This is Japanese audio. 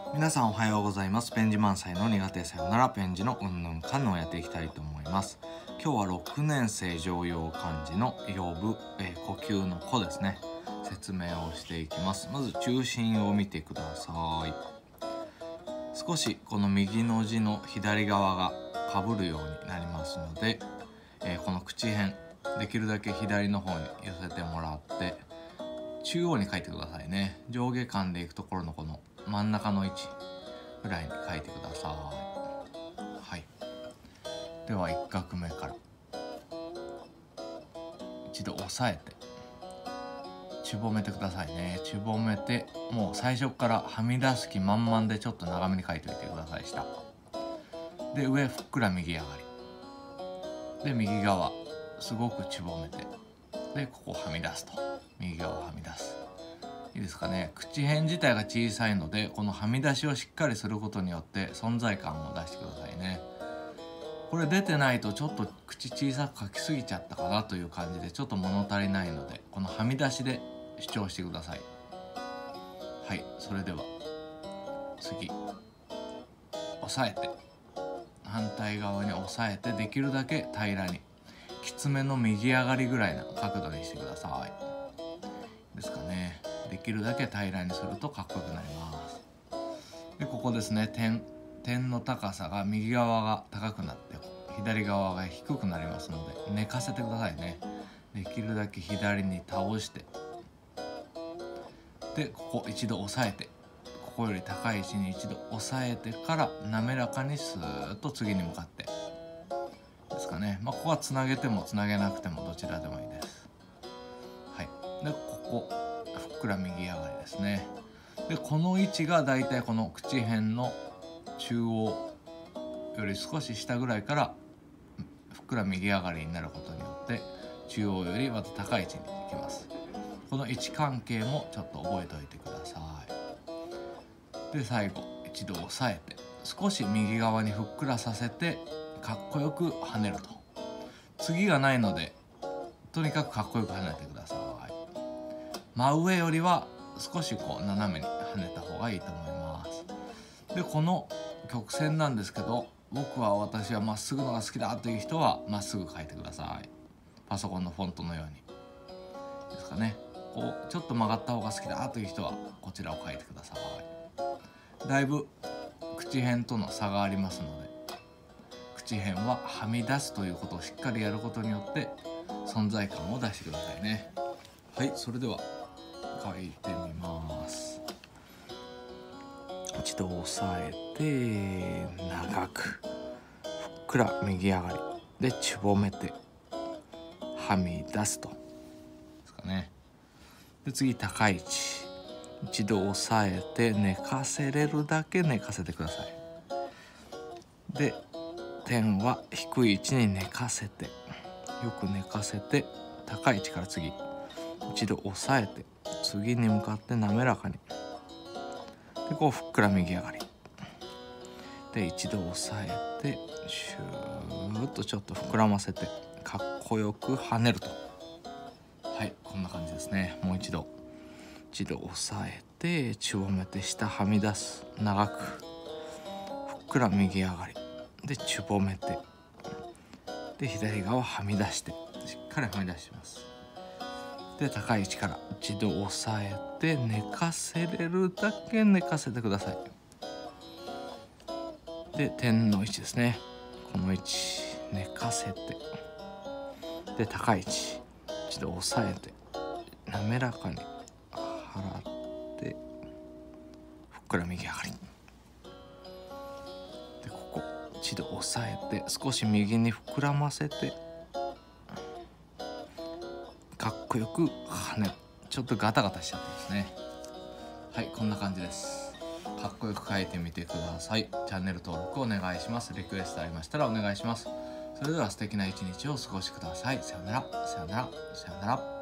皆さんおはようございます。ペン字満載の苦手さよならペン字のうんぬんかんぬんをやっていきたいと思います。今日は6年生常用漢字の呼ぶ、呼吸の呼ですね。説明をしていきます。まず中心を見てください。少しこの右の字の左側がかぶるようになりますので、この口辺できるだけ左の方に寄せてもらって中央に書いてくださいね。上下間でいくところのこの真ん中の位置ぐらいに書いてください。はい。では1画目から一度押さえてちゅぼめてくださいね。ちゅぼめてもう最初からはみ出す気満々でちょっと長めに書いておいてください。下で上ふっくら右上がりで右側すごくちゅぼめてでここはみ出すと右側はみ出す。いいですかね。口辺自体が小さいのでこのはみ出しをしっかりすることによって存在感を出してくださいね。これ出てないとちょっと口小さく書きすぎちゃったかなという感じでちょっと物足りないのでこのはみ出しで主張してください。はい。それでは次押さえて反対側に押さえてできるだけ平らにきつめの右上がりぐらいの角度にしてください。ですかね。できるだけ平らにするとかっこよくなります。でここですね。点の高さが右側が高くなって左側が低くなりますので寝かせてくださいね。できるだけ左に倒してでここ一度押さえてここより高い位置に一度押さえてから滑らかにスーッと次に向かってですかね。ここはつなげてもつなげなくてもどちらでもいいです。はい。でここふっくら右上がりですね。でこの位置がだいたいこの口辺の中央より少し下ぐらいからふっくら右上がりになることによって中央よりまた高い位置に行きます。この位置関係もちょっと覚えておいてください。で最後一度押さえて少し右側にふっくらさせてかっこよく跳ねると。次がないのでとにかくかっこよく跳ねてください。真上よりは少しこう斜めに跳ねた方がいいと思います。でこの曲線なんですけど私はまっすぐのが好きだという人はまっすぐ書いてください。パソコンのフォントのようにですかね。こうちょっと曲がった方が好きだという人はこちらを書いてください。だいぶ口辺との差がありますので口辺ははみ出すということをしっかりやることによって存在感を出してくださいね。はい。それでは書いてみます。一度押さえて長くふっくら右上がりでちゅぼめてはみ出すとですかね。で次高い位置一度押さえて寝かせれるだけ寝かせてください。で点は低い位置に寝かせてよく寝かせて高い位置から次一度押さえて次に向かって滑らかにでこうふっくら右上がりで一度押さえてシューッとちょっと膨らませてかっこよく跳ねると。はい。こんな感じですね。もう一度押さえてちゅぼめて下はみ出す長くふっくら右上がりでちゅぼめてで左側はみ出してしっかりはみ出します。で高い位置から一度押さえて寝かせれるだけ寝かせてください。で点の位置ですね。この位置寝かせてで高い位置一度押さえて滑らかに払ってふっくら右上がりでここ一度押さえて少し右に膨らませてかっこよく跳ねる。ちょっとガタガタしちゃってますね。はい。こんな感じです。かっこよく書いてみてください。チャンネル登録お願いします。リクエストありましたらお願いします。それでは素敵な一日をお過ごしください。さよなら、さよなら、さよなら。